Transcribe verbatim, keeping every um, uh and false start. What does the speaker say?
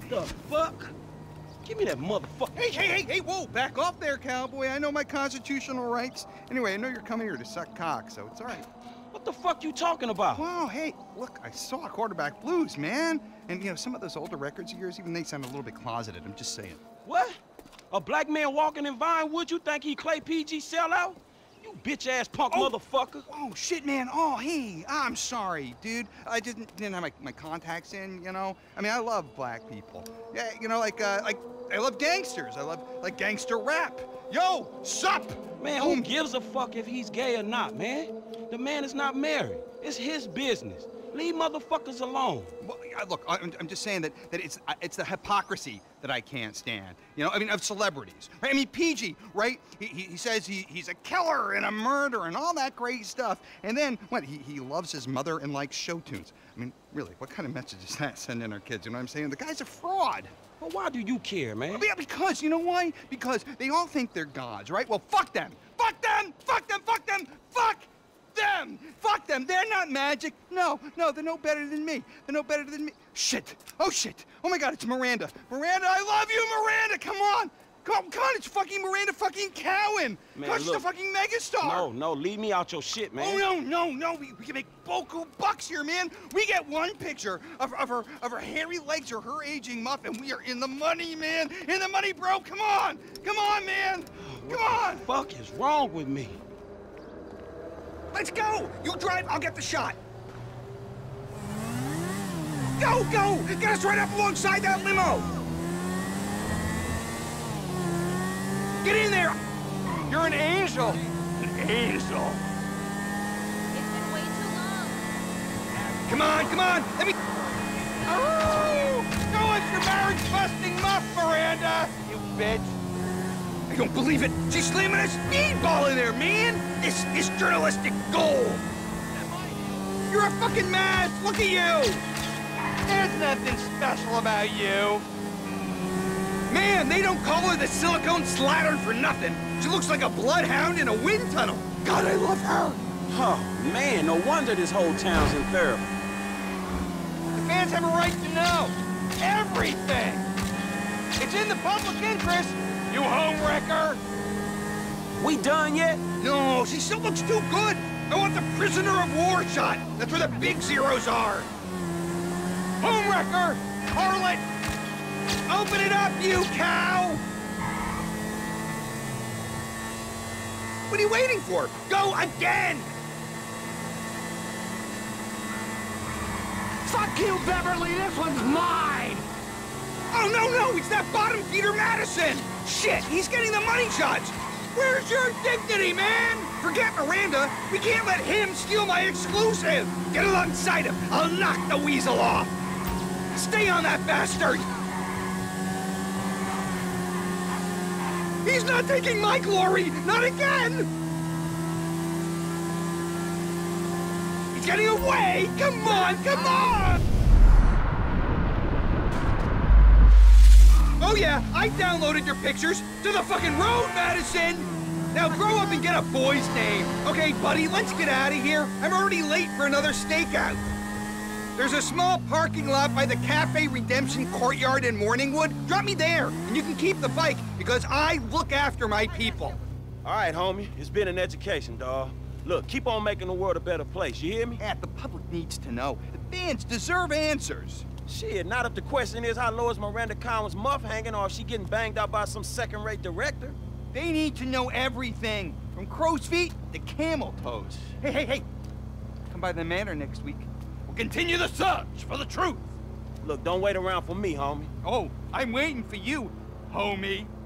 The fuck? Give me that motherfucker. Hey, hey, hey, hey, whoa, back off there, cowboy. I know my constitutional rights. Anyway, I know you're coming here to suck cock, so it's all right. What the fuck you talking about? Wow, hey, look, I saw Quarterback Blues, man. And, you know, some of those older records of yours, even they sound a little bit closeted. I'm just saying. What? A black man walking in Vinewood, you think he Clay P G sellout? You bitch-ass punk oh. motherfucker. Oh, shit, man. Oh, hey, I'm sorry, dude. I didn't didn't have my, my contacts in, you know? I mean, I love black people. Yeah, you know, like, uh, like, I love gangsters. I love, like, gangster rap. Yo, sup? Man, who gives a fuck if he's gay or not, man? The man is not married. It's his business. Leave motherfuckers alone. Well, look, I'm, I'm just saying that, that it's, uh, it's the hypocrisy that I can't stand. You know, I mean, of celebrities. Right? I mean, P G, right? He, he, he says he, he's a killer and a murderer and all that great stuff. And then, what, he, he loves his mother and likes show tunes. I mean, really, what kind of message is that sending our kids? You know what I'm saying? The guy's a fraud. Well, why do you care, man? Well, yeah, because, you know why? Because they all think they're gods, right? Well, fuck them. Fuck them! Fuck them! Fuck them! Fuck them! Fuck them! They're not magic. No, no, they're no better than me. They're no better than me. Shit! Oh, shit! Oh, my God, it's Miranda. Miranda, I love you, Miranda! Come on! Come on, come on, it's fucking Miranda fucking Cowan! Man, Come on, she's look, the fucking megastar! No, no, leave me out your shit, man. Oh, no, no, no, we, we can make boku bucks here, man! We get one picture of, of, her, of her hairy legs or her aging muff, and we are in the money, man! In the money, bro! Come on! Come on, man! Come on! What the fuck is wrong with me? Let's go! You drive, I'll get the shot. Go, go! Get us right up alongside that limo! Get in there! You're an angel! An angel! It's been way too long. Come on, come on! Let me... Oh! No, it's your marriage-busting muff, Miranda! You bitch! I don't believe it! She's slamming a speedball in there, man! This is journalistic gold! You're a fucking mess! Look at you! There's nothing special about you. Man, they don't call her the silicone slattern for nothing. She looks like a bloodhound in a wind tunnel. God, I love her. Oh, man, no wonder this whole town's in therapy. The fans have a right to know everything. It's in the public interest, you homewrecker. We done yet? No, she still looks too good. I want the prisoner of war shot. That's where the big zeros are. Homewrecker! Harlot! Open it up, you cow! What are you waiting for? Go again! Fuck you, Beverly! This one's mine! Oh, no, no! It's that bottom feeder Madison! Shit, he's getting the money shots! Where's your dignity, man? Forget Miranda. We can't let him steal my exclusive! Get alongside him. I'll knock the weasel off! Stay on that bastard! He's not taking my glory! Not again! He's getting away! Come on, come on! Oh yeah, I downloaded your pictures to the fucking road, Madison! Now grow up and get a boy's name. Okay, buddy, let's get out of here. I'm already late for another stakeout. There's a small parking lot by the Cafe Redemption Courtyard in Morningwood. Drop me there, and you can keep the bike, because I look after my people. All right, homie. It's been an education, dawg. Look, keep on making the world a better place, you hear me? Yeah, the public needs to know. The fans deserve answers. Shit, not if the question is how low is Miranda Cowan's muff hanging or if she getting banged out by some second-rate director. They need to know everything, from crow's feet to camel toes. Hey, hey, hey, come by the manor next week. We'll continue the search for the truth. Look, don't wait around for me, homie. Oh, I'm waiting for you, homie.